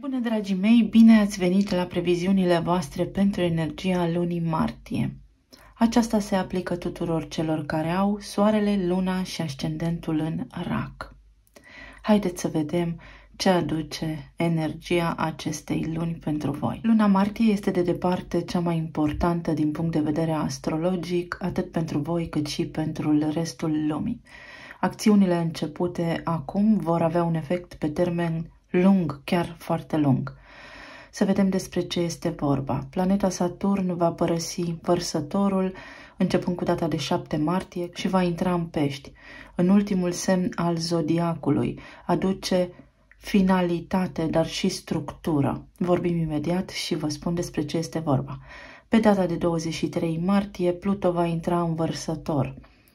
Bună, dragii mei! Bine ați venit la previziunile voastre pentru energia lunii martie. Aceasta se aplică tuturor celor care au soarele, luna și ascendentul în rac. Haideți să vedem ce aduce energia acestei luni pentru voi. Luna martie este de departe cea mai importantă din punct de vedere astrologic, atât pentru voi cât și pentru restul lumii. Acțiunile începute acum vor avea un efect pe termen lung, chiar foarte lung. Să vedem despre ce este vorba. Planeta Saturn va părăsi Vărsătorul începând cu data de 7 martie și va intra în Pești, în ultimul semn al zodiacului. Aduce finalitate, dar și structură. Vorbim imediat și vă spun despre ce este vorba. Pe data de 23 martie, Pluto va intra în Vărsător.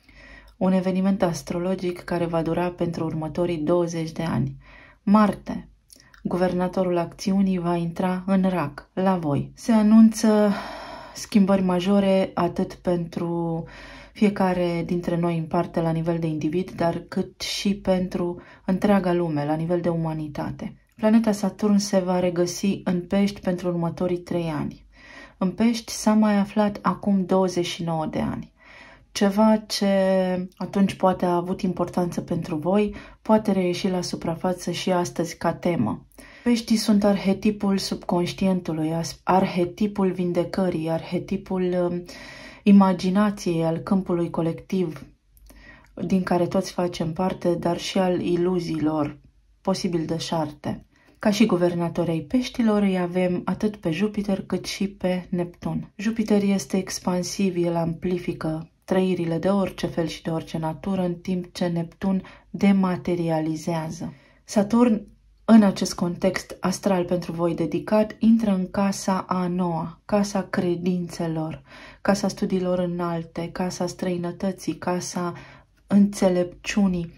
Un eveniment astrologic care va dura pentru următorii 20 de ani. Marte, guvernatorul acțiunii, va intra în rac, la voi. Se anunță schimbări majore atât pentru fiecare dintre noi în parte la nivel de individ, dar cât și pentru întreaga lume, la nivel de umanitate. Planeta Saturn se va regăsi în Pești pentru următorii 3 ani. În Pești s-a mai aflat acum 29 de ani. Ceva ce atunci poate a avut importanță pentru voi, poate reieși la suprafață și astăzi ca temă. Peștii sunt arhetipul subconștientului, arhetipul vindecării, arhetipul imaginației, al câmpului colectiv, din care toți facem parte, dar și al iluziilor, posibil deșarte. Ca și guvernatorii peștilor îi avem atât pe Jupiter cât și pe Neptun. Jupiter este expansiv, el amplifică trăirile de orice fel și de orice natură, în timp ce Neptun dematerializează. Saturn, în acest context astral pentru voi dedicat, intră în casa a noua, casa credințelor, casa studiilor înalte, casa străinătății, casa înțelepciunii.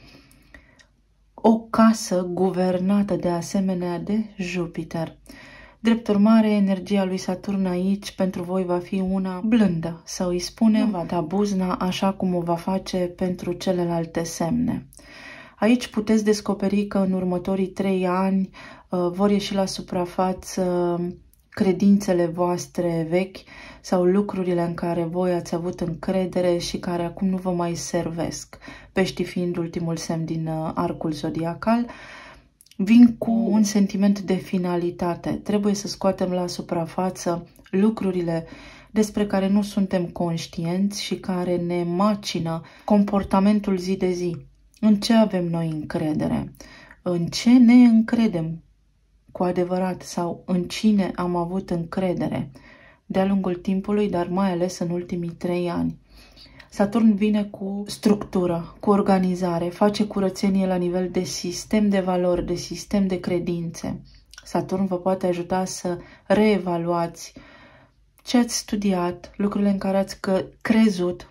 O casă guvernată de asemenea de Jupiter. Drept urmare, energia lui Saturn aici pentru voi va fi una blândă, să îi spunem, va da buzna așa cum o va face pentru celelalte semne. Aici puteți descoperi că în următorii 3 ani vor ieși la suprafață credințele voastre vechi sau lucrurile în care voi ați avut încredere și care acum nu vă mai servesc. Peștii fiind ultimul semn din arcul zodiacal, vin cu un sentiment de finalitate. Trebuie să scoatem la suprafață lucrurile despre care nu suntem conștienți și care ne macină comportamentul zi de zi. În ce avem noi încredere? În ce ne încredem cu adevărat sau în cine am avut încredere de-a lungul timpului, dar mai ales în ultimii 3 ani. Saturn vine cu structură, cu organizare, face curățenie la nivel de sistem de valori, de sistem de credințe. Saturn vă poate ajuta să reevaluați ce ați studiat, lucrurile în care ați crezut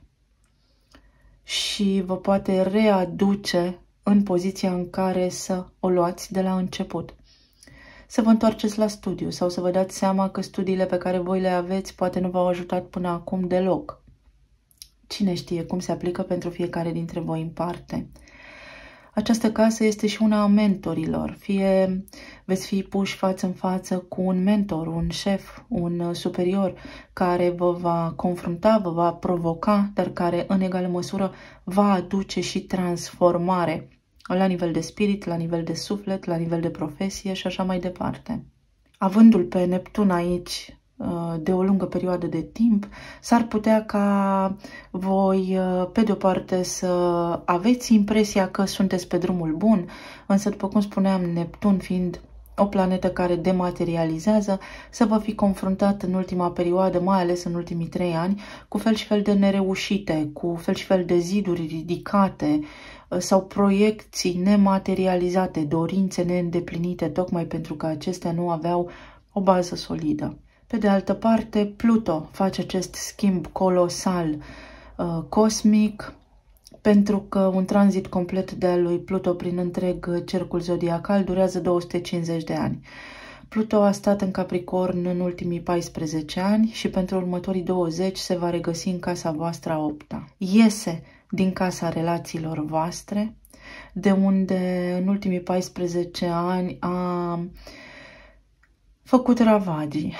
și vă poate readuce în poziția în care să o luați de la început. Să vă întoarceți la studiu sau să vă dați seama că studiile pe care voi le aveți poate nu v-au ajutat până acum deloc. Cine știe cum se aplică pentru fiecare dintre voi în parte. Această casă este și una a mentorilor. Fie veți fi puși față în față cu un mentor, un șef, un superior care vă va confrunta, vă va provoca, dar care în egală măsură va aduce și transformare la nivel de spirit, la nivel de suflet, la nivel de profesie și așa mai departe. Avându-l pe Neptun aici de o lungă perioadă de timp, s-ar putea ca voi, pe de o parte, să aveți impresia că sunteți pe drumul bun, însă, după cum spuneam, Neptun fiind o planetă care dematerializează, să vă fi confruntat în ultima perioadă, mai ales în ultimii 3 ani, cu fel și fel de nereușite, cu fel și fel de ziduri ridicate sau proiecții nematerializate, dorințe neîndeplinite, tocmai pentru că acestea nu aveau o bază solidă. Pe de altă parte, Pluto face acest schimb colosal cosmic, pentru că un tranzit complet de-al lui Pluto prin întreg cercul zodiacal durează 250 de ani. Pluto a stat în Capricorn în ultimii 14 ani și pentru următorii 20 se va regăsi în casa voastră a 8-a. Iese din casa relațiilor voastre, de unde în ultimii 14 ani a făcut ravagii,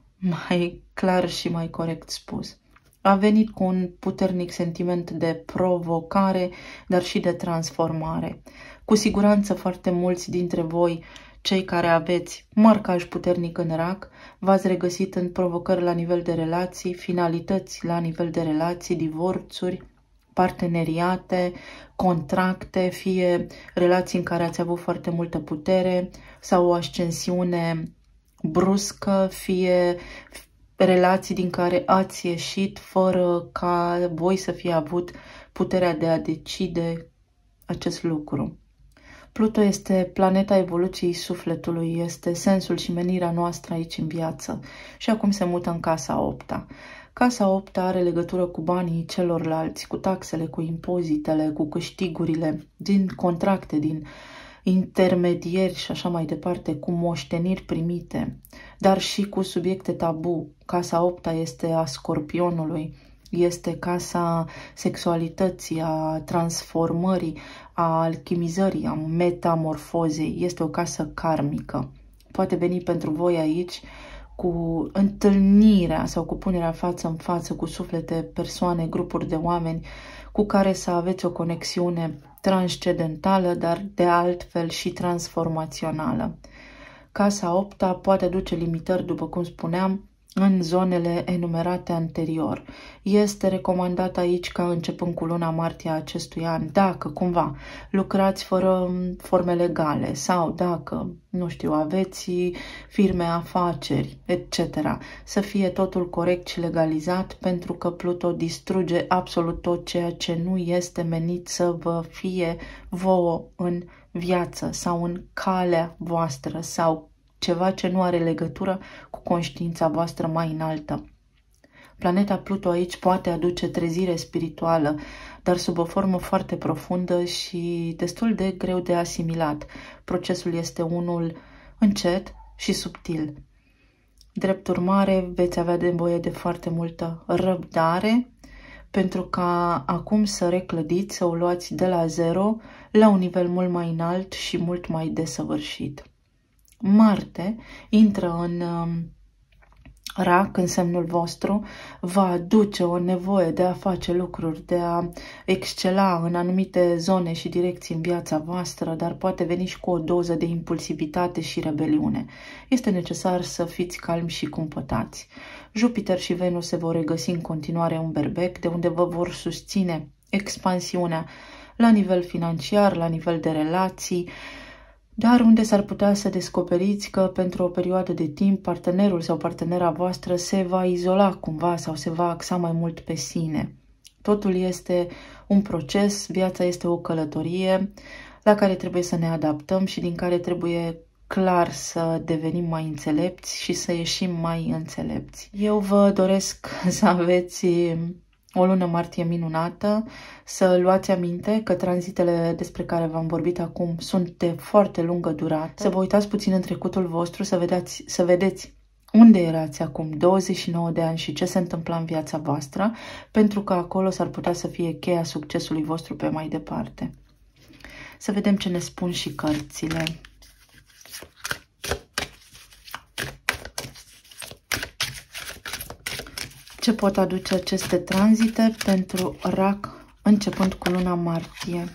mai clar și mai corect spus. A venit cu un puternic sentiment de provocare, dar și de transformare. Cu siguranță foarte mulți dintre voi, cei care aveți marcaj puternic în rac, v-ați regăsit în provocări la nivel de relații, finalități la nivel de relații, divorțuri, parteneriate, contracte, fie relații în care ați avut foarte multă putere sau o ascensiune bruscă, fie relații din care ați ieșit fără ca voi să fie avut puterea de a decide acest lucru. Pluto este planeta evoluției sufletului, este sensul și menirea noastră aici în viață și acum se mută în casa 8-a. Casa 8-a are legătură cu banii celorlalți, cu taxele, cu impozitele, cu câștigurile din contracte, din intermedieri și așa mai departe, cu moșteniri primite, dar și cu subiecte tabu. Casa 8-a este a Scorpionului, este casa sexualității, a transformării, a alchimizării, a metamorfozei. Este o casă karmică. Poate veni pentru voi aici cu întâlnirea sau cu punerea față în față cu suflete, persoane, grupuri de oameni cu care să aveți o conexiune transcendentală, dar de altfel și transformațională. Casa 8-a poate aduce limitări, după cum spuneam, în zonele enumerate anterior. Este recomandat aici ca începând cu luna martie a acestui an, dacă cumva lucrați fără forme legale sau dacă, nu știu, aveți firme, afaceri, etc. Să fie totul corect și legalizat, pentru că Pluto distruge absolut tot ceea ce nu este menit să vă fie vouă în viață sau în calea voastră sau ceva ce nu are legătură cu conștiința voastră mai înaltă. Planeta Pluto aici poate aduce trezire spirituală, dar sub o formă foarte profundă și destul de greu de asimilat. Procesul este unul încet și subtil. Drept urmare, veți avea nevoie de foarte multă răbdare pentru ca acum să reclădiți, să o luați de la zero la un nivel mult mai înalt și mult mai desăvârșit. Marte intră în rac, în semnul vostru, va aduce o nevoie de a face lucruri, de a excela în anumite zone și direcții în viața voastră, dar poate veni și cu o doză de impulsivitate și rebeliune. Este necesar să fiți calmi și cumpătați. Jupiter și Venus se vor regăsi în continuare în berbec, de unde vă vor susține expansiunea la nivel financiar, la nivel de relații, dar unde s-ar putea să descoperiți că pentru o perioadă de timp partenerul sau partenera voastră se va izola cumva sau se va axa mai mult pe sine. Totul este un proces, viața este o călătorie la care trebuie să ne adaptăm și din care trebuie clar să devenim mai înțelepți și să ieșim mai înțelepți. Eu vă doresc să aveți o lună martie minunată, să luați aminte că tranzitele despre care v-am vorbit acum sunt de foarte lungă durată. Să vă uitați puțin în trecutul vostru, să vedeți unde erați acum 29 de ani și ce se întâmpla în viața voastră, pentru că acolo s-ar putea să fie cheia succesului vostru pe mai departe. Să vedem ce ne spun și cărțile. Ce pot aduce aceste tranzite pentru rac începând cu luna martie?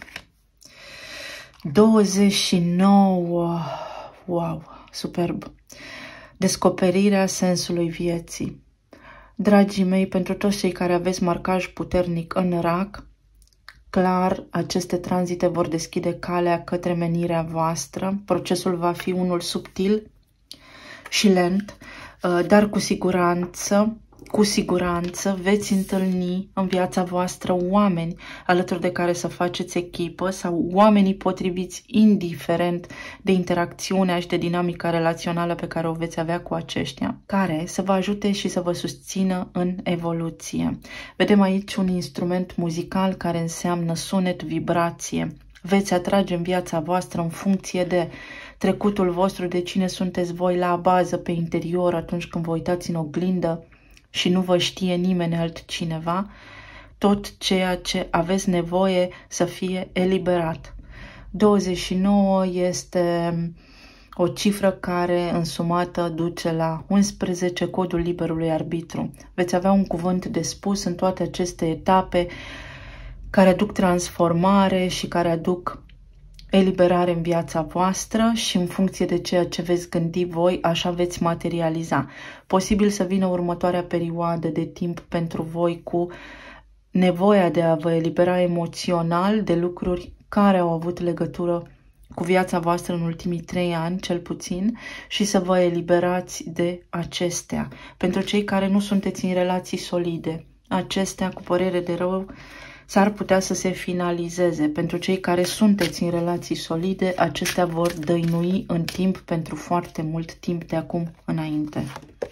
29, wow, superb! Descoperirea sensului vieții. Dragii mei, pentru toți cei care aveți marcaj puternic în rac, clar, aceste tranzite vor deschide calea către menirea voastră. Procesul va fi unul subtil și lent, dar cu siguranță veți întâlni în viața voastră oameni alături de care să faceți echipă sau oamenii potriviți, indiferent de interacțiunea și de dinamica relațională pe care o veți avea cu aceștia, care să vă ajute și să vă susțină în evoluție. Vedem aici un instrument muzical care înseamnă sunet, vibrație. Veți atrage în viața voastră în funcție de trecutul vostru, de cine sunteți voi la bază pe interior atunci când vă uitați în oglindă și nu vă știe nimeni altcineva, tot ceea ce aveți nevoie să fie eliberat. 29 este o cifră care însumată duce la 11, codul liberului arbitru. Veți avea un cuvânt de spus în toate aceste etape care aduc transformare și care aduc eliberare în viața voastră și în funcție de ceea ce veți gândi voi, așa veți materializa. Posibil să vină următoarea perioadă de timp pentru voi cu nevoia de a vă elibera emoțional de lucruri care au avut legătură cu viața voastră în ultimii 3 ani, cel puțin, și să vă eliberați de acestea. Pentru cei care nu sunteți în relații solide, acestea, cu părere de rău, s-ar putea să se finalizeze. Pentru cei care sunteți în relații solide, acestea vor dăinui în timp pentru foarte mult timp de acum înainte.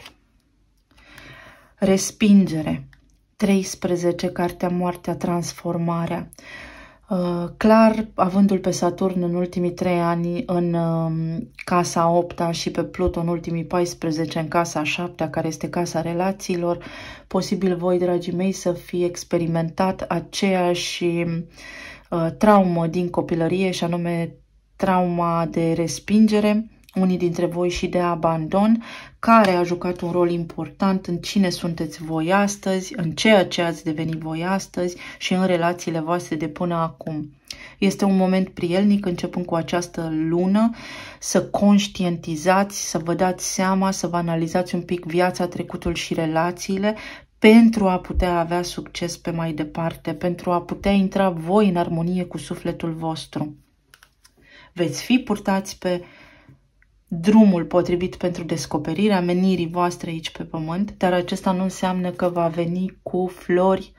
Respingere. 13, cartea Moartea, transformarea. Clar, avându-l pe Saturn în ultimii 3 ani în casa 8-a și pe Pluton în ultimii 14 în casa 7-a, care este casa relațiilor, posibil voi, dragii mei, să fi experimentat aceeași traumă din copilărie, și anume trauma de respingere, unii dintre voi și de abandon, care a jucat un rol important în cine sunteți voi astăzi, în ceea ce ați devenit voi astăzi și în relațiile voastre de până acum. Este un moment prielnic, începând cu această lună, să conștientizați, să vă dați seama, să vă analizați un pic viața, trecutul și relațiile, pentru a putea avea succes pe mai departe, pentru a putea intra voi în armonie cu sufletul vostru. Veți fi purtați pe drumul potrivit pentru descoperirea menirii voastre aici pe pământ, dar acesta nu înseamnă că va veni cu flori,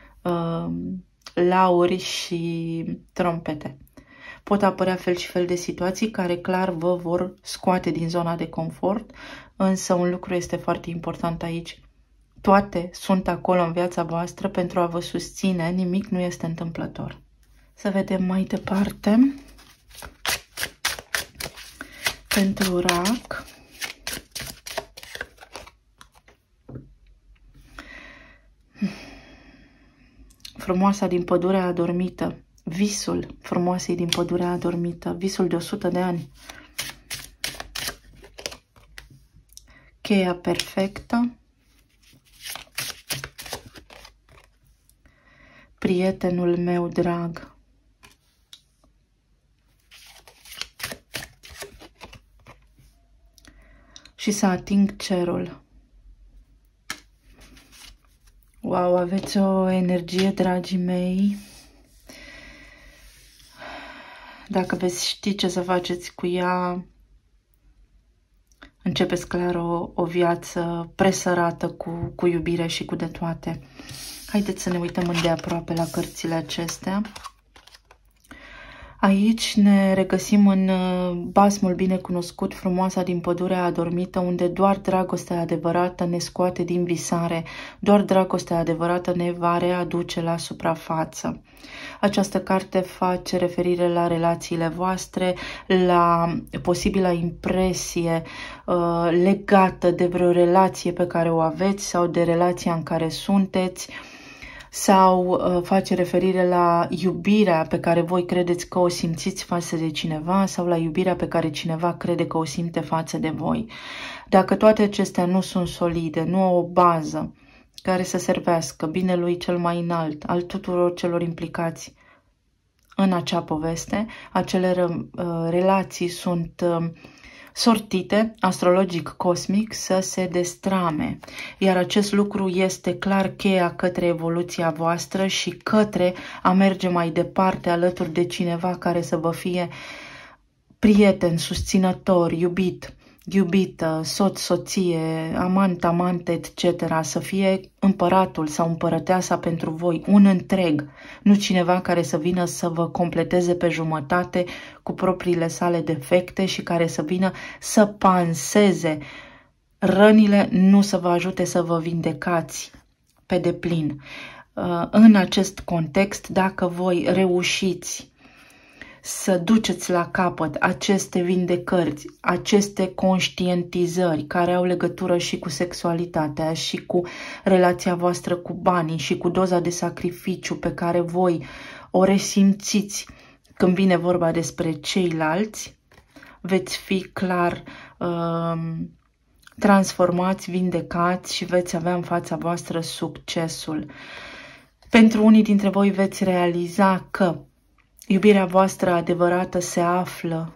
lauri și trompete. Pot apărea fel și fel de situații care clar vă vor scoate din zona de confort, însă un lucru este foarte important aici. Toate sunt acolo în viața voastră pentru a vă susține, nimic nu este întâmplător. Să vedem mai departe. Pentru Rac, frumoasa din pădurea adormită, visul frumoasei din pădurea adormită, visul de 100 de ani, cheia perfectă, prietenul meu drag, și să ating cerul. Wow, aveți o energie, dragii mei. Dacă veți ști ce să faceți cu ea, începeți clar o viață presărată cu iubire și cu de toate. Haideți să ne uităm îndeaproape la cărțile acestea. Aici ne regăsim în basmul binecunoscut, frumoasa din pădurea adormită, unde doar dragostea adevărată ne scoate din visare, doar dragostea adevărată ne va readuce la suprafață. Această carte face referire la relațiile voastre, la posibila impresie legată de vreo relație pe care o aveți sau de relația în care sunteți, sau face referire la iubirea pe care voi credeți că o simțiți față de cineva sau la iubirea pe care cineva crede că o simte față de voi. Dacă toate acestea nu sunt solide, nu au o bază care să servească binelui cel mai înalt al tuturor celor implicați în acea poveste, acele relații sunt sortite, astrologic cosmic, să se destrame. Iar acest lucru este clar cheia către evoluția voastră și către a merge mai departe alături de cineva care să vă fie prieten, susținător, iubit, iubită, soț, soție, amant, amante, etc. Să fie împăratul sau împărăteasa pentru voi, un întreg, nu cineva care să vină să vă completeze pe jumătate cu propriile sale defecte și care să vină să panseze rănile, nu să vă ajute să vă vindecați pe deplin. În acest context, dacă voi reușiți să duceți la capăt aceste vindecări, aceste conștientizări care au legătură și cu sexualitatea, și cu relația voastră cu banii, și cu doza de sacrificiu pe care voi o resimțiți când vine vorba despre ceilalți, veți fi clar transformați, vindecați și veți avea în fața voastră succesul. Pentru unii dintre voi veți realiza că iubirea voastră adevărată se află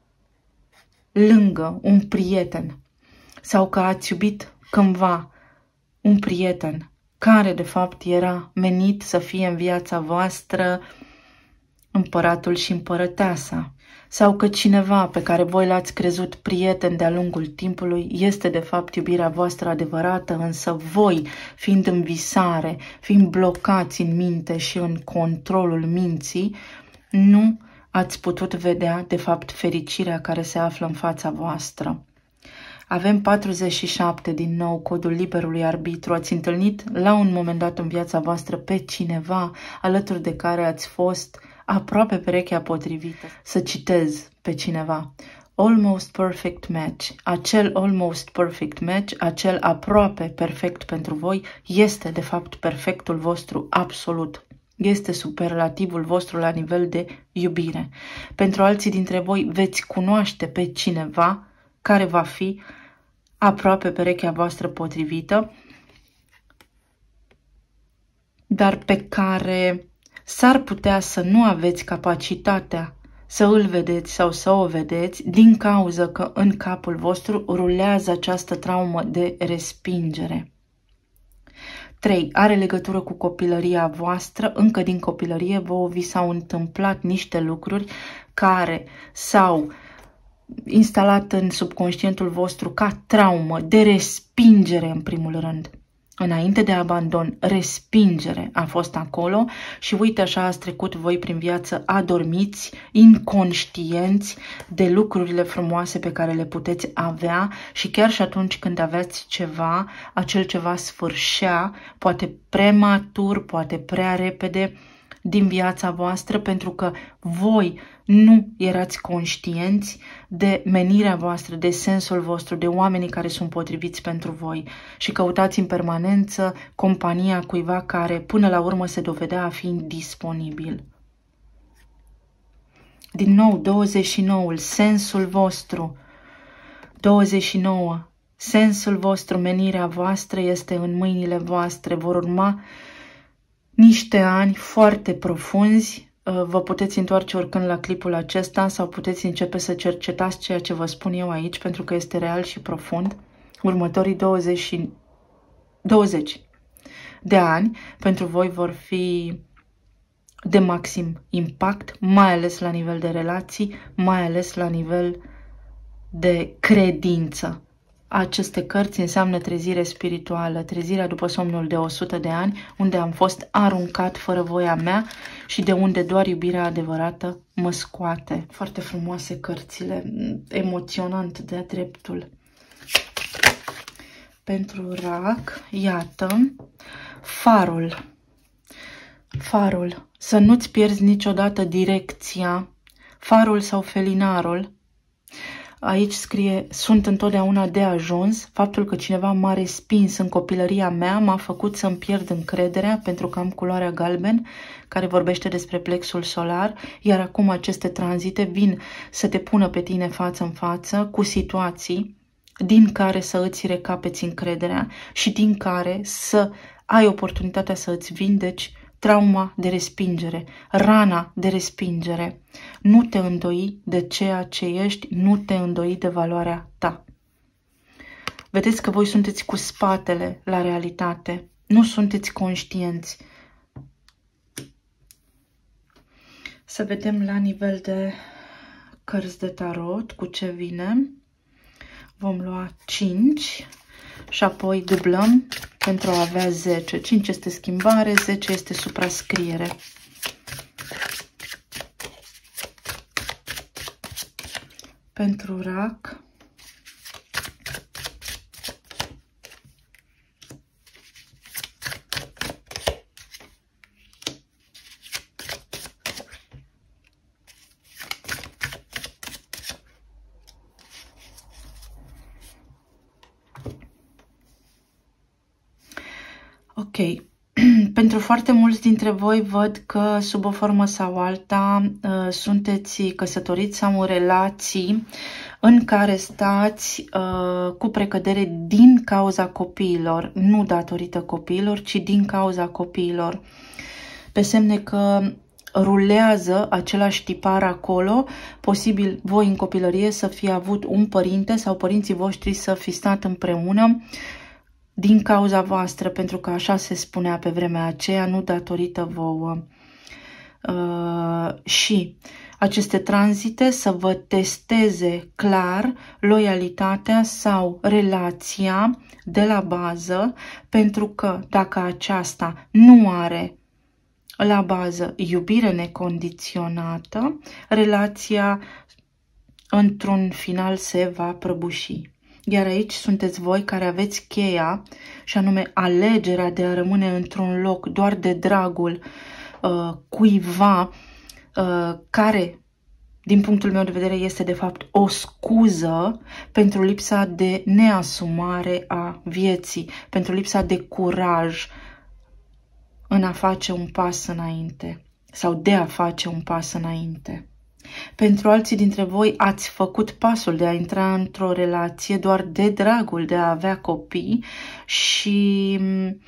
lângă un prieten sau că ați iubit cândva un prieten care de fapt era menit să fie în viața voastră împăratul și împărăteasa, sau că cineva pe care voi l-ați crezut prieten de-a lungul timpului este de fapt iubirea voastră adevărată, însă voi, fiind în visare, fiind blocați în minte și în controlul minții, nu ați putut vedea de fapt fericirea care se află în fața voastră. Avem 47 din nou, codul liberului arbitru. Ați întâlnit la un moment dat în viața voastră pe cineva alături de care ați fost aproape perechea potrivită. Să citez pe cineva. Almost perfect match. Acel almost perfect match, acel aproape perfect pentru voi, este de fapt perfectul vostru absolut. Este superlativul vostru la nivel de iubire. Pentru alții dintre voi veți cunoaște pe cineva care va fi aproape perechea voastră potrivită, dar pe care s-ar putea să nu aveți capacitatea să îl vedeți sau să o vedeți din cauza că în capul vostru rulează această traumă de respingere. 3. Are legătură cu copilăria voastră. Încă din copilărie vi s-au întâmplat niște lucruri care s-au instalat în subconștientul vostru ca traumă de respingere în primul rând. Înainte de abandon, respingere a fost acolo și uite așa ați trecut voi prin viață adormiți, inconștienți de lucrurile frumoase pe care le puteți avea și chiar și atunci când aveați ceva, acel ceva sfârșea, poate prematur, poate prea repede din viața voastră pentru că voi nu erați conștienți de menirea voastră, de sensul vostru, de oamenii care sunt potriviți pentru voi și căutați în permanență compania cuiva care până la urmă se dovedea a fi disponibil. Din nou, 29-ul, sensul vostru, 29, sensul vostru, menirea voastră este în mâinile voastre, vor urma niște ani foarte profunzi. Vă puteți întoarce oricând la clipul acesta sau puteți începe să cercetați ceea ce vă spun eu aici, pentru că este real și profund. Următorii 20 de ani pentru voi vor fi de maxim impact, mai ales la nivel de relații, mai ales la nivel de credință. Aceste cărți înseamnă trezire spirituală, trezirea după somnul de 100 de ani, unde am fost aruncat fără voia mea și de unde doar iubirea adevărată mă scoate. Foarte frumoase cărțile, emoționant de-a dreptul. Pentru rac, iată, farul. Farul. Să nu-ți pierzi niciodată direcția. Farul sau felinarul. Aici scrie, sunt întotdeauna de ajuns. Faptul că cineva m-a respins în copilăria mea m-a făcut să-mi pierd încrederea pentru că am culoarea galben, care vorbește despre plexul solar, iar acum aceste tranzite vin să te pună pe tine față în față cu situații din care să îți recapeți încrederea și din care să ai oportunitatea să îți vindeci trauma de respingere, rana de respingere. Nu te îndoi de ceea ce ești, nu te îndoi de valoarea ta. Vedeți că voi sunteți cu spatele la realitate, nu sunteți conștienți. Să vedem la nivel de cărți de tarot cu ce vine. Vom lua 5 și apoi dublăm pentru a avea 10. 5 este schimbare, 10 este suprascriere. Pentru rac, ok, Pentru foarte mulți dintre voi văd că sub o formă sau alta sunteți căsătoriți sau în relații în care stați cu precădere din cauza copiilor, nu datorită copiilor, ci din cauza copiilor. Pe semne că rulează același tipar acolo, posibil voi în copilărie să fi avut un părinte sau părinții voștri să fi stat împreună din cauza voastră, pentru că așa se spunea pe vremea aceea, nu datorită vouă. Și aceste tranzite să vă testeze clar loialitatea sau relația de la bază, pentru că dacă aceasta nu are la bază iubire necondiționată, relația într-un final se va prăbuși. Iar aici sunteți voi care aveți cheia, și anume alegerea de a rămâne într-un loc doar de dragul cuiva care, din punctul meu de vedere, este de fapt o scuză pentru lipsa de neasumare a vieții, pentru lipsa de curaj în a face un pas înainte sau de a face un pas înainte. Pentru alții dintre voi ați făcut pasul de a intra într-o relație doar de dragul de a avea copii și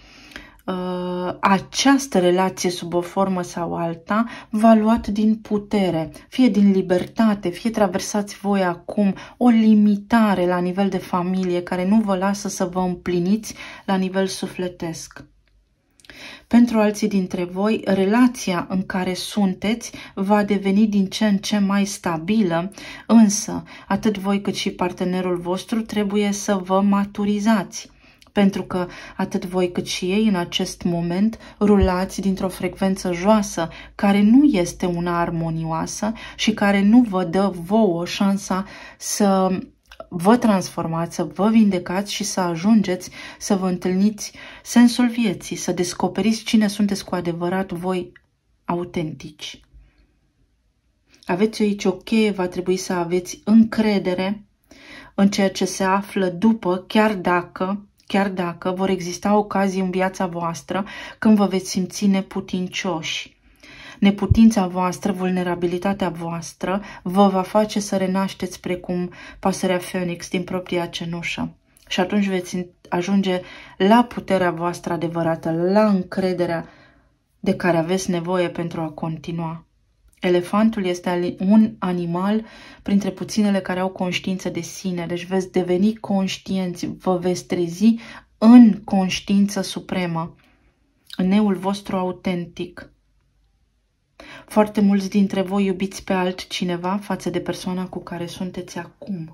această relație sub o formă sau alta v-a luat din putere, fie din libertate, fie traversați voi acum o limitare la nivel de familie care nu vă lasă să vă împliniți la nivel sufletesc. Pentru alții dintre voi, relația în care sunteți va deveni din ce în ce mai stabilă, însă atât voi cât și partenerul vostru trebuie să vă maturizați. Pentru că atât voi cât și ei în acest moment rulați dintr-o frecvență joasă care nu este una armonioasă și care nu vă dă vouă șansa să vă transformați, să vă vindecați și să ajungeți să vă întâlniți sensul vieții, să descoperiți cine sunteți cu adevărat voi autentici. Aveți aici o cheie, va trebui să aveți încredere în ceea ce se află după, chiar dacă vor exista ocazii în viața voastră când vă veți simți neputincioși. Neputința voastră, vulnerabilitatea voastră vă va face să renașteți precum pasărea Phoenix din propria cenușă. Și atunci veți ajunge la puterea voastră adevărată, la încrederea de care aveți nevoie pentru a continua. Elefantul este un animal printre puținele care au conștiință de sine, deci veți deveni conștienți, vă veți trezi în conștiință supremă, în eul vostru autentic. Foarte mulți dintre voi iubiți pe altcineva față de persoana cu care sunteți acum.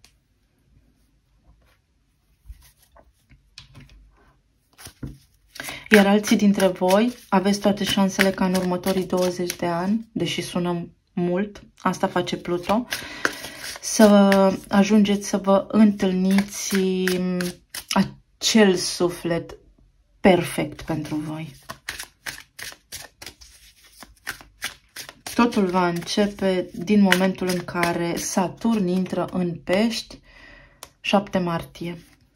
Iar alții dintre voi aveți toate șansele ca în următorii 20 de ani, deși sună mult, asta face Pluto, să ajungeți să vă întâlniți acel suflet perfect pentru voi. Totul va începe din momentul în care Saturn intră în Pești, 7 martie.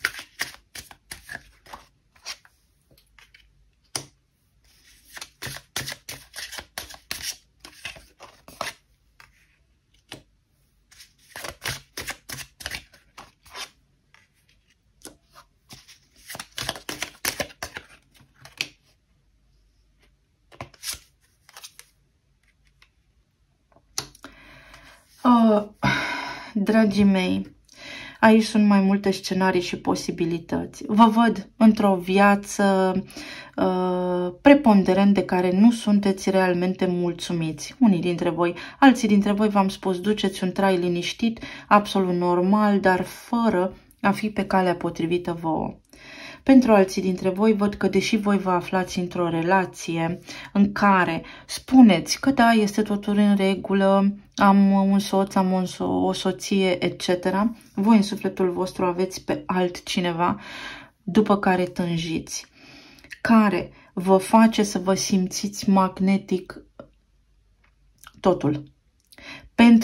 Dragii mei, aici sunt mai multe scenarii și posibilități. Vă văd într-o viață preponderent de care nu sunteți realmente mulțumiți. Unii dintre voi, alții dintre voi, v-am spus, duceți un trai liniștit, absolut normal, dar fără a fi pe calea potrivită vouă. Pentru alții dintre voi, văd că deși voi vă aflați într-o relație în care spuneți că da, este totul în regulă, am un soț, am o soție, etc., voi în sufletul vostru aveți pe altcineva după care tânjiți, care vă face să vă simțiți magnetic totul.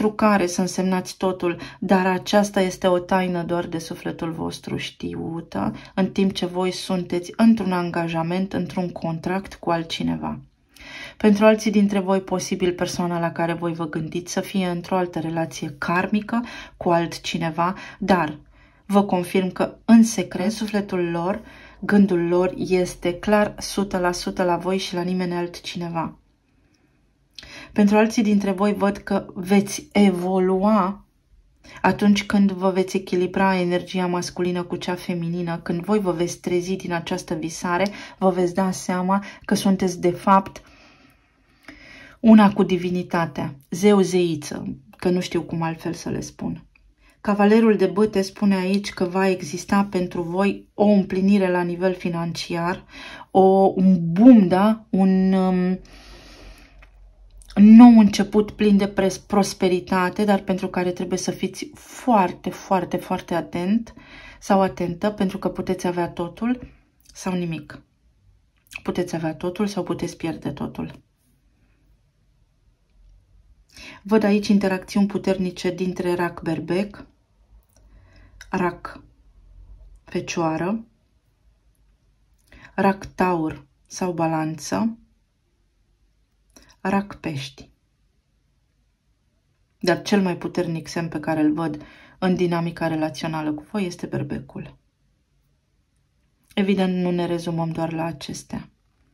pentru care să însemnați totul, dar aceasta este o taină doar de sufletul vostru știută, în timp ce voi sunteți într-un angajament, într-un contract cu altcineva. Pentru alții dintre voi, posibil persoana la care voi vă gândiți să fie într-o altă relație karmică cu altcineva, dar vă confirm că în secret sufletul lor, gândul lor este clar 100% la voi și la nimeni altcineva. Pentru alții dintre voi văd că veți evolua atunci când vă veți echilibra energia masculină cu cea feminină, când voi vă veți trezi din această visare, vă veți da seama că sunteți de fapt una cu divinitatea, zeu-zeiță, că nu știu cum altfel să le spun. Cavalerul de bâte spune aici că va exista pentru voi o împlinire la nivel financiar, un boom, da? Un nou început plin de prosperitate, dar pentru care trebuie să fiți foarte, foarte, foarte atent sau atentă, pentru că puteți avea totul sau nimic. Puteți avea totul sau puteți pierde totul. Văd aici interacțiuni puternice dintre rac berbec, rac fecioară, rac taur sau balanță, rac pești. Dar cel mai puternic semn pe care îl văd în dinamica relațională cu voi este berbecul. Evident, nu ne rezumăm doar la acestea.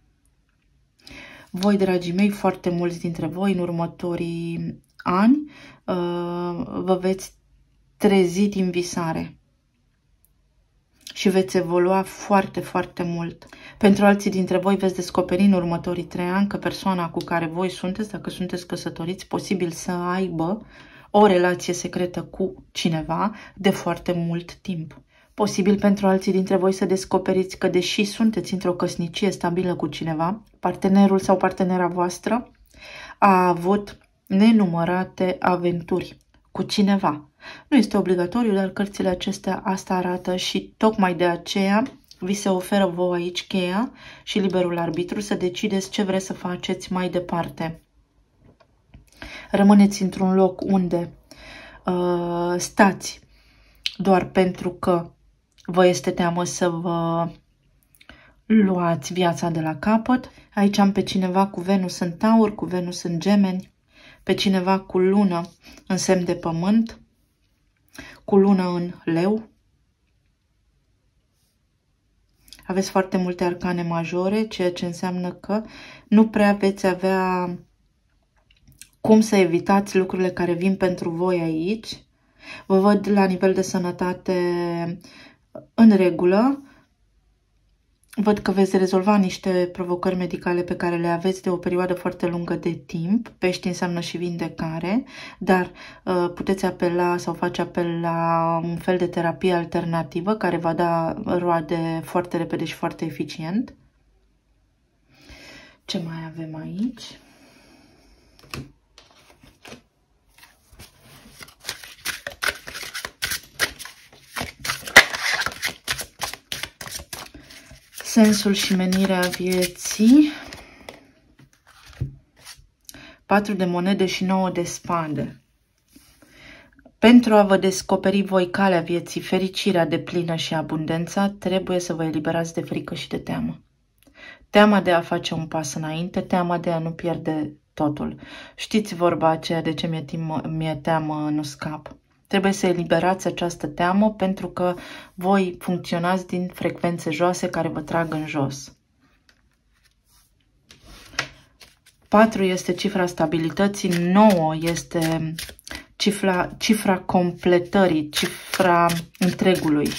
Voi, dragii mei, foarte mulți dintre voi în următorii ani vă veți trezi din visare și veți evolua foarte, foarte mult. Pentru alții dintre voi veți descoperi în următorii 3 ani că persoana cu care voi sunteți, dacă sunteți căsătoriți, posibil să aibă o relație secretă cu cineva de foarte mult timp. Posibil pentru alții dintre voi să descoperiți că, deși sunteți într-o căsnicie stabilă cu cineva, partenerul sau partenera voastră a avut nenumărate aventuri cu cineva. Nu este obligatoriu, dar cărțile acestea asta arată și tocmai de aceea vi se oferă vouă aici cheia și liberul arbitru să decideți ce vreți să faceți mai departe. Rămâneți într-un loc unde stați doar pentru că vă este teamă să vă luați viața de la capăt. Aici am pe cineva cu Venus în Taur, cu Venus în Gemeni, pe cineva cu lună în semn de pământ, cu lună în Leu. Aveți foarte multe arcane majore, ceea ce înseamnă că nu prea veți avea cum să evitați lucrurile care vin pentru voi aici. Vă văd la nivel de sănătate în regulă. Văd că veți rezolva niște provocări medicale pe care le aveți de o perioadă foarte lungă de timp. Pești înseamnă și vindecare, dar puteți apela sau face apel la un fel de terapie alternativă care va da roade foarte repede și foarte eficient. Ce mai avem aici? Sensul și menirea vieții, 4 de monede și 9 de spade. Pentru a vă descoperi voi calea vieții, fericirea deplină și abundența, trebuie să vă eliberați de frică și de teamă. Teama de a face un pas înainte, teama de a nu pierde totul. Știți vorba aceea de ce mi-e teamă, nu scap. Trebuie să eliberați această teamă pentru că voi funcționați din frecvențe joase care vă trag în jos. 4 este cifra stabilității, 9 este cifra completării, cifra întregului.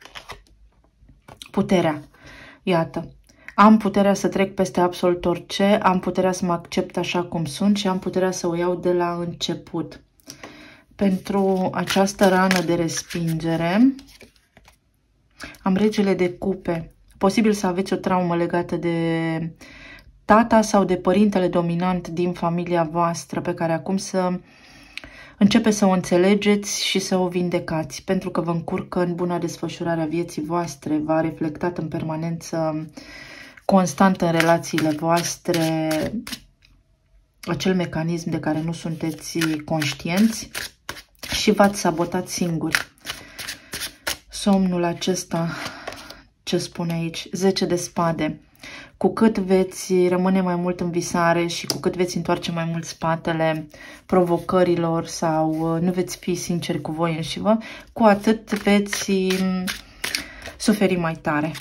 Puterea. Iată. Am puterea să trec peste absolut orice, am puterea să mă accept așa cum sunt și am puterea să o iau de la început. Pentru această rană de respingere am regele de cupe. Posibil să aveți o traumă legată de tata sau de părintele dominant din familia voastră pe care acum să începeți să o înțelegeți și să o vindecați, pentru că vă încurcă în buna desfășurare a vieții voastre, v-a reflectat în permanență constant în relațiile voastre acel mecanism de care nu sunteți conștienți și v-ați sabotat singuri. Somnul acesta, ce spune aici? 10 de spade. Cu cât veți rămâne mai mult în visare și cu cât veți întoarce mai mult spatele provocărilor sau nu veți fi sinceri cu voi înșivă, cu atât veți suferi mai tare.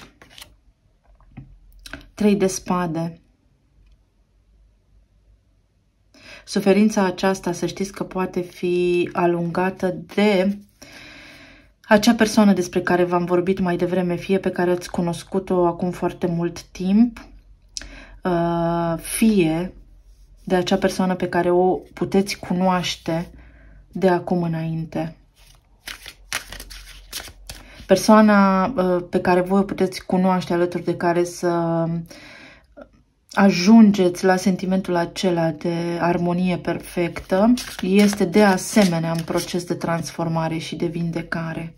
3 de spade. Suferința aceasta, să știți că poate fi alungată de acea persoană despre care v-am vorbit mai devreme, fie pe care ați cunoscut-o acum foarte mult timp, fie de acea persoană pe care o puteți cunoaște de acum înainte. Persoana pe care voi o puteți cunoaște, alături de care să ajungeți la sentimentul acela de armonie perfectă, este de asemenea în proces de transformare și de vindecare.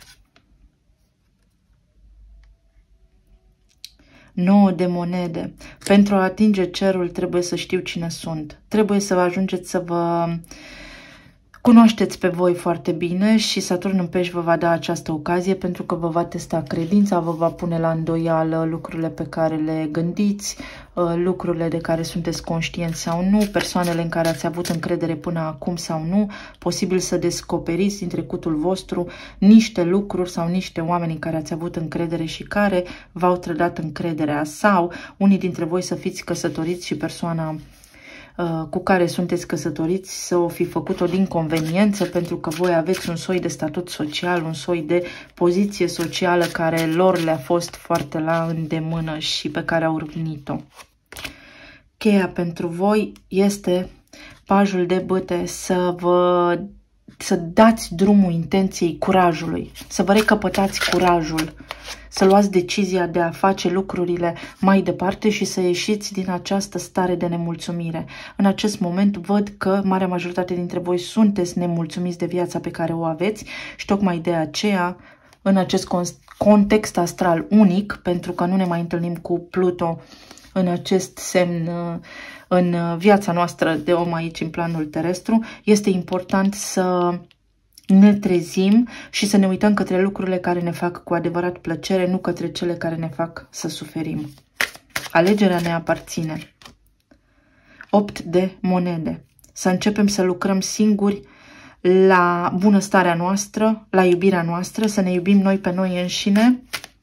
9 de monede. Pentru a atinge cerul trebuie să știu cine sunt. Trebuie să ajungeți să vă cunoașteți pe voi foarte bine și Saturn în pești vă va da această ocazie pentru că vă va testa credința, vă va pune la îndoială lucrurile pe care le gândiți, lucrurile de care sunteți conștienți sau nu, persoanele în care ați avut încredere până acum sau nu, posibil să descoperiți din trecutul vostru niște lucruri sau niște oameni în care ați avut încredere și care v-au trădat încrederea, sau unii dintre voi să fiți căsătoriți și persoana cu care sunteți căsătoriți să o fi făcut-o din conveniență, pentru că voi aveți un soi de statut social, un soi de poziție socială care lor le-a fost foarte la îndemână și pe care au râvnit-o. Cheia pentru voi este pajul de bâte, să dați drumul intenției curajului, să vă recăpătați curajul, să luați decizia de a face lucrurile mai departe și să ieșiți din această stare de nemulțumire. În acest moment văd că marea majoritate dintre voi sunteți nemulțumiți de viața pe care o aveți și tocmai de aceea, în acest context astral unic, pentru că nu ne mai întâlnim cu Pluto în acest semn în viața noastră de om aici în planul terestru, este important să ne trezim și să ne uităm către lucrurile care ne fac cu adevărat plăcere, nu către cele care ne fac să suferim. Alegerea ne aparține. 8 de monede. Să începem să lucrăm singuri la bunăstarea noastră, la iubirea noastră, să ne iubim noi pe noi înșine.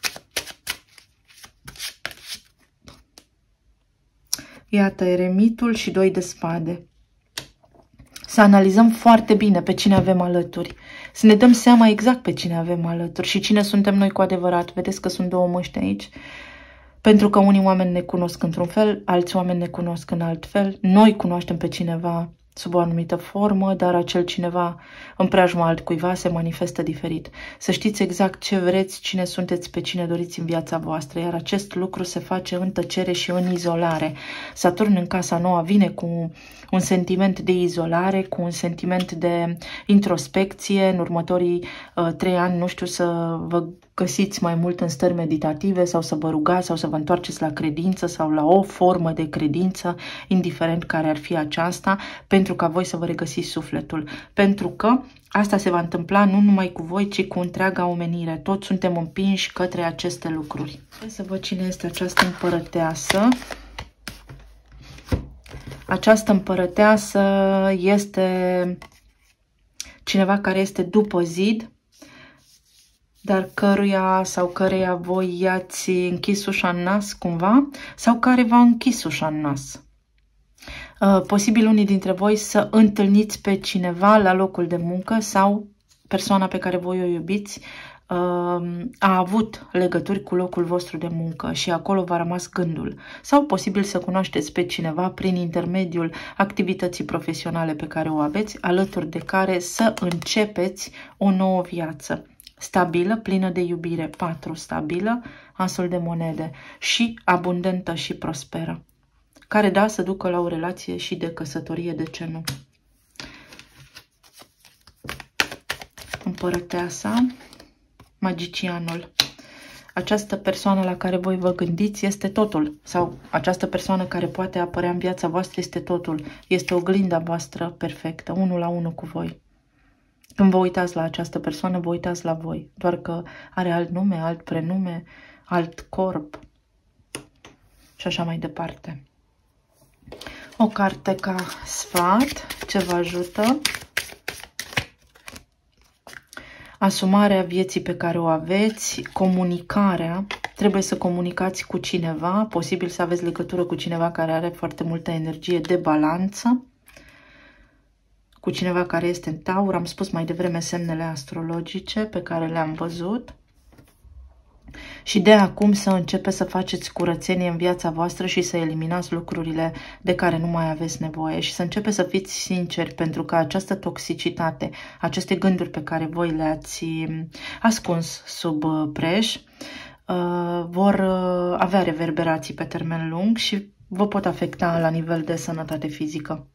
Iată eremitul și 2 de spade. Să analizăm foarte bine pe cine avem alături. Să ne dăm seama exact pe cine avem alături și cine suntem noi cu adevărat. Vedeți că sunt două măști aici. Pentru că unii oameni ne cunosc într-un fel, alți oameni ne cunosc în alt fel. Noi cunoaștem pe cineva sub o anumită formă, dar acel cineva în preajma altcuiva se manifestă diferit. Să știți exact ce vreți, cine sunteți, pe cine doriți în viața voastră, iar acest lucru se face în tăcere și în izolare. Saturn în casa nouă vine cu un sentiment de izolare, cu un sentiment de introspecție. În următorii 3 ani, nu știu, să vă găsiți mai mult în stări meditative sau să vă rugați sau să vă întoarceți la credință sau la o formă de credință, indiferent care ar fi aceasta, pentru ca voi să vă regăsiți sufletul. Pentru că asta se va întâmpla nu numai cu voi, ci cu întreaga omenire. Toți suntem împinși către aceste lucruri. Hai să văd cine este această împărăteasă. Această împărăteasă este cineva care este după zid, dar căruia sau căreia voi i-ați închis ușa în nas cumva, sau care v-a închis ușa în nas. Posibil unii dintre voi să întâlniți pe cineva la locul de muncă sau persoana pe care voi o iubiți a avut legături cu locul vostru de muncă și acolo v-a rămas gândul. Sau posibil să cunoașteți pe cineva prin intermediul activității profesionale pe care o aveți, alături de care să începeți o nouă viață. Stabilă, plină de iubire. 4. Stabilă, asul de monede. Și abundentă și prosperă. Care da să ducă la o relație și de căsătorie, de ce nu? Împărăteasa, magicianul. Această persoană la care voi vă gândiți este totul. Sau această persoană care poate apărea în viața voastră este totul. Este oglinda voastră perfectă, unul la unul cu voi. Când vă uitați la această persoană, vă uitați la voi. Doar că are alt nume, alt prenume, alt corp și așa mai departe. O carte ca sfat, ce vă ajută. Asumarea vieții pe care o aveți, comunicarea. Trebuie să comunicați cu cineva, posibil să aveți legătură cu cineva care are foarte multă energie de balanță, cu cineva care este în Taur. Am spus mai devreme semnele astrologice pe care le-am văzut. Și de acum să începeți să faceți curățenie în viața voastră și să eliminați lucrurile de care nu mai aveți nevoie și să începeți să fiți sinceri, pentru că această toxicitate, aceste gânduri pe care voi le-ați ascuns sub preș, vor avea reverberații pe termen lung și vă pot afecta la nivel de sănătate fizică.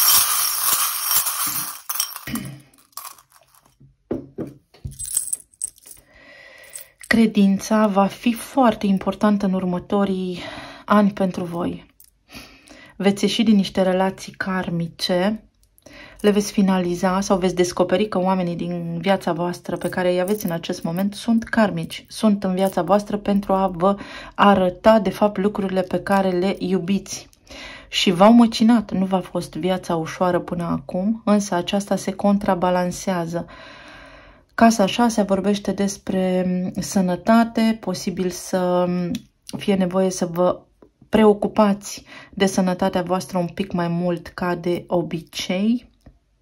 Credința va fi foarte importantă în următorii ani pentru voi. Veți ieși din niște relații karmice, le veți finaliza sau veți descoperi că oamenii din viața voastră pe care îi aveți în acest moment sunt karmici. Sunt în viața voastră pentru a vă arăta de fapt lucrurile pe care le iubiți. Și v-au măcinat, nu v-a fost viața ușoară până acum, însă aceasta se contrabalansează. Casa 6 vorbește despre sănătate, posibil să fie nevoie să vă preocupați de sănătatea voastră un pic mai mult ca de obicei.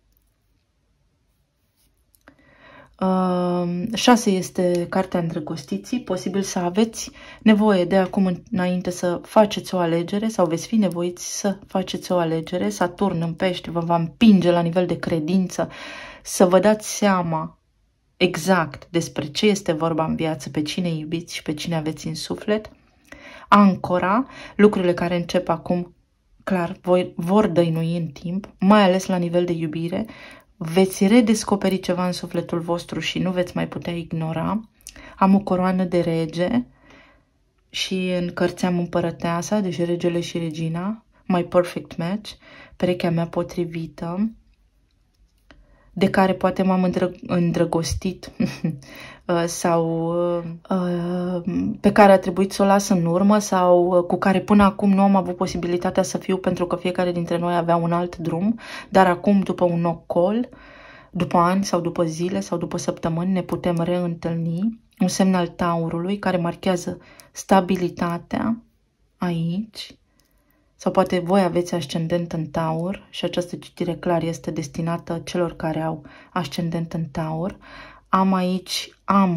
6 este cartea îndrăgostiții, posibil să aveți nevoie de acum înainte să faceți o alegere sau veți fi nevoiți să faceți o alegere. Saturn în Pești vă va împinge la nivel de credință să vă dați seama exact despre ce este vorba în viață, pe cine iubiți și pe cine aveți în suflet. Ancora, lucrurile care încep acum, clar, vor dăinui în timp, mai ales la nivel de iubire. Veți redescoperi ceva în sufletul vostru și nu veți mai putea ignora. Am o coroană de rege și în cărți am împărăteasa, deci regele și regina, my perfect match, perechea mea potrivită, de care poate m-am îndrăgostit sau pe care a trebuit să o las în urmă sau cu care până acum nu am avut posibilitatea să fiu pentru că fiecare dintre noi avea un alt drum, dar acum după un ocol, după ani sau după zile sau după săptămâni ne putem reîntâlni. Un semn al Taurului care marchează stabilitatea aici. Sau poate voi aveți ascendent în Taur și această citire clar este destinată celor care au ascendent în Taur. Am aici,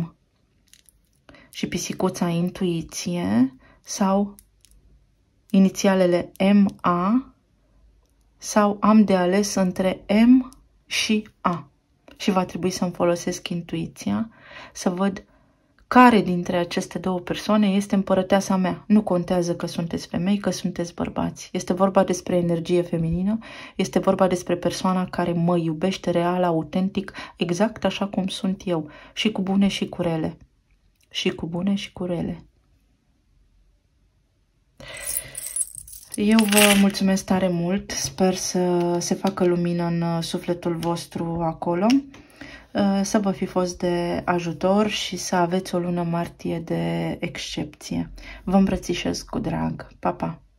și pisicuța intuiție sau inițialele MA sau am de ales între M și A. Și va trebui să-mi folosesc intuiția să văd care dintre aceste două persoane este împărăteasa mea. Nu contează că sunteți femei, că sunteți bărbați. Este vorba despre energie feminină, este vorba despre persoana care mă iubește real, autentic, exact așa cum sunt eu. Și cu bune și cu rele. Și cu bune și cu rele. Eu vă mulțumesc tare mult. Sper să se facă lumină în sufletul vostru acolo. Să vă fi fost de ajutor și să aveți o lună martie de excepție. Vă îmbrățișez cu drag. Pa, pa!